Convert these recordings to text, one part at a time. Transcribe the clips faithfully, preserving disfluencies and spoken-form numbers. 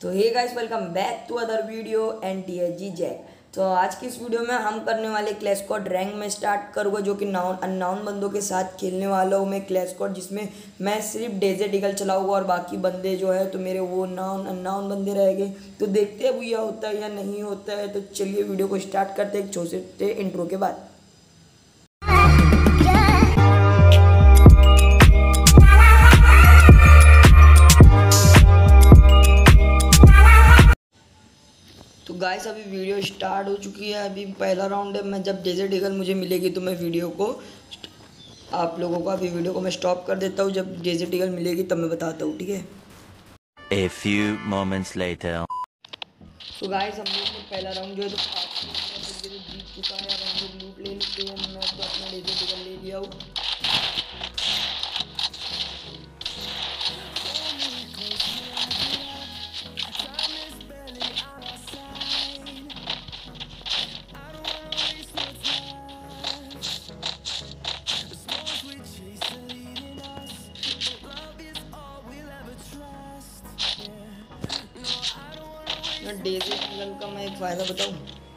तो hey guys, welcome back to other video N T H G Jack. तो आज की इस वीडियो में हम करने वाले क्लैश स्क्वाड रैंक में स्टार्ट करूँगा, जो कि नाउन अननाउन बंदों के साथ खेलने वाला हूँ मैं क्लैश स्क्वाड, जिसमें मैं सिर्फ डेजर्ट ईगल चलाऊंगा और बाकी बंदे जो है तो मेरे वो नाउन अननाउन बंदे रहेंगे। तो देखते हैं भैया होता है या नहीं होता है। तो चलिए वीडियो को स्टार्ट करते हैं एक छोटे से इंट्रो के बाद। तो गाइस अभी वीडियो स्टार्ट हो चुकी है। अभी पहला राउंड है। मैं जब डेजर्ट ईगल मुझे मिलेगी तो मैं वीडियो को आप लोगों को अभी वीडियो को मैं स्टॉप कर देता हूँ। जब डेजर्ट ईगल मिलेगी तब मैं बताता हूँ, ठीक है। A few moments later. तो गाइस हम लोग ने पहला राउंड जो है तो जीत चुका है। अब हम लोग लूट ले लेते हैं। मैं तो अपना डेजर्ट ईगल ले लिया हूँ। डेजर्ट ईगल का मैं एक फायदा बताऊं।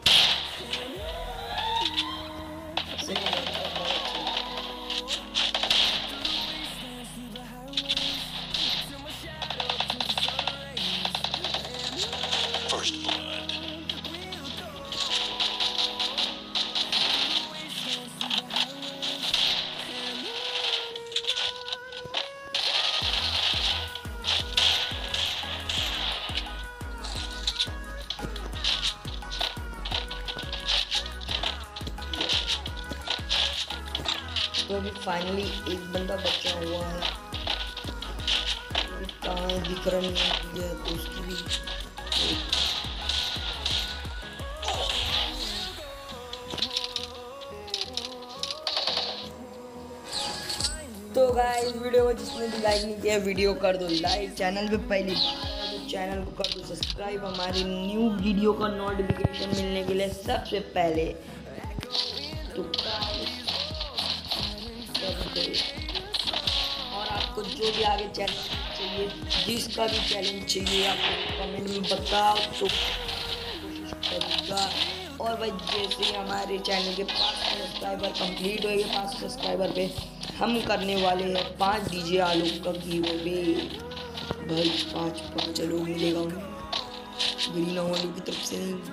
First blood. तो अभी फाइनली एक बंदा बचा हुआ है। कहाँ है दिख रहा नहीं है तो उसकी भी। तो गाइस वीडियो को जिसने भी लाइक नहीं किया वीडियो कर दो लाइक। चैनल पे पहली बार तो चैनल को कर दो सब्सक्राइब, हमारी न्यू वीडियो का नोटिफिकेशन मिलने के लिए सबसे पहले। तो और आपको जो भी आगे चैलेंज चाहिए, जिसका भी चैलेंज चाहिए आपको कमेंट में बताओ तो कोशिश करूँगा। और भाई जैसे ही हमारे चैनल के पाँच सब्सक्राइबर कंप्लीट होएंगे, पाँच सब्सक्राइबर पे हम करने वाले हैं पाँच डीजे आलोक का गिवअवे। भाई पाँच पाँच आलोक मिलेगा उन्हें, ग्रीन होली की तरफ से नहीं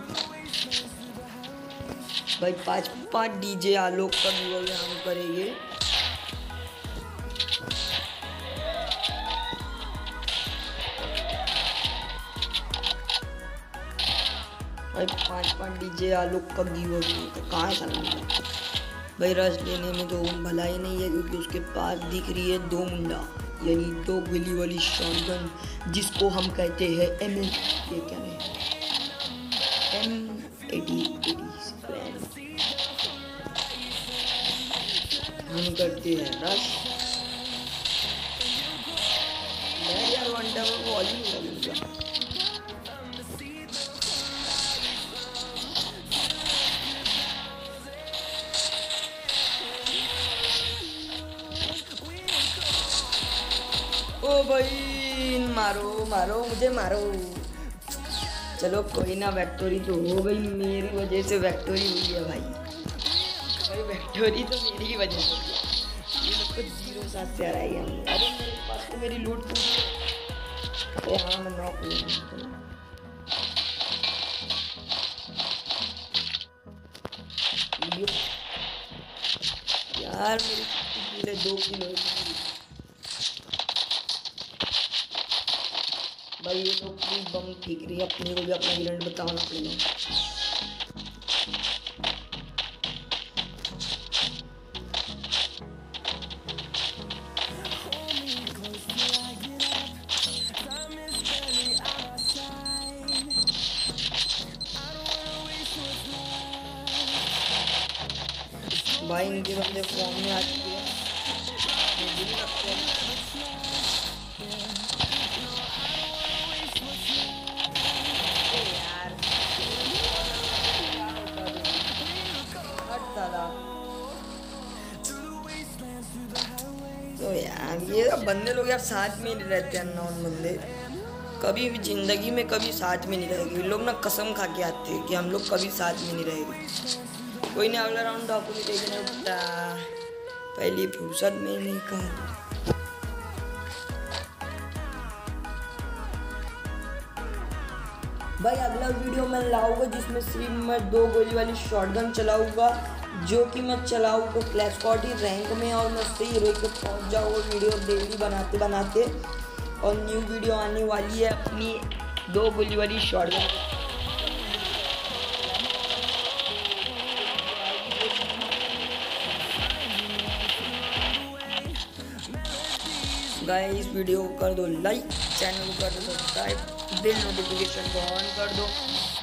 भाई। पाँच पाँच डीजे आलोक का गिवअवे हम करेंगे। भाई पाँच पाँच डीजे आलोक का गिवअवे तो कहाँ सा भाई। रश लेने में तो भला ही नहीं है, क्योंकि उसके पास दिख रही है दो मुंडा, यानी दो गोली वाली शॉटगन, जिसको हम कहते हैं एम एल ये क्या है एम एटी एटी। हम करते हैं रश। मैं यार वन डबल को ऑली नहीं लगूंगा। ओ भाई मारो मारो मुझे मारो। चलो कोई ना, विक्टोरी तो हो गई। मेरी वजह से विक्टोरी हुई है भाई। भाई विक्टोरी तो मेरी ही वजह से हुई है। ये लोग को जीरो सात से हराई हम। अरे मेरे पास तो मेरी लूट पूरी। अरे हाँ मैं नॉक हूँ यार। मेरी किले दो किलो भाई। ये लोग प्लीज बम फेंक रही है, अपने को भी अपना ग्रेनेड बताना पड़ेगा। भाई इनके बंदे फॉर्म में आ चुके हैं। तो यार ये बंदे लोग यार साथ में नहीं रहते हैं, नॉन बंदे। कभी भी जिंदगी में कभी साथ में नहीं रहेंगे लोग ना, कसम खा के आते हैं कि हम लोग कभी साथ में नहीं रहेंगे। कोई नहीं, अगला राउंड डाकू भी देखने उठता, पहली फुर्सत में निकाल। भाई अगला वीडियो मैं लाऊंगा जिसमें सिर्फ मैं दो गोली वाली शॉटगन चलाऊंगा, जो कि मैं चलाऊंगा क्लैश स्क्वाड ही रैंक में, और मैं उससे हीरो पे पहुंच जाऊँगा वीडियो डेली बनाते बनाते। और न्यू वीडियो आने वाली है अपनी दो गोली वाली शॉटगन। गाइस इस वीडियो को कर दो लाइक, चैनल को कर दो सब्सक्राइब, बिल नोटिफिकेशन को ऑन कर दो।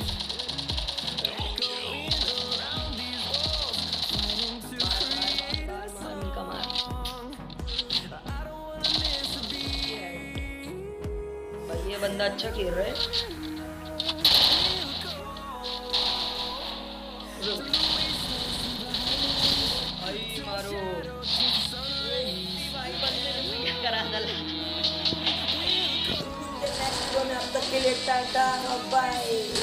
भाई ये बंदा अच्छा खेल रहा है। भाई मारो भाई, बंदे ने क्या करा डाला। नेक्स्ट वीडियो में अब तक के लिए टाटा बाय।